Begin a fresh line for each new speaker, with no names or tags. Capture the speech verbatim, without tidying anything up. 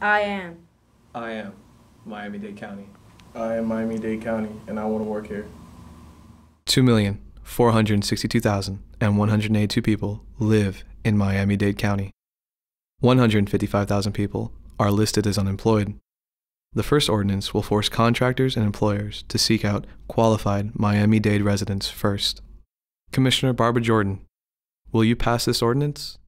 I am.
I am Miami-Dade County.
I am Miami-Dade County, and I want to work here.
two million four hundred sixty-two thousand one hundred eighty-two people live in Miami-Dade County. one hundred fifty-five thousand people are listed as unemployed. The first ordinance will force contractors and employers to seek out qualified Miami-Dade residents first. Commissioner Barbara Jordan, will you pass this ordinance?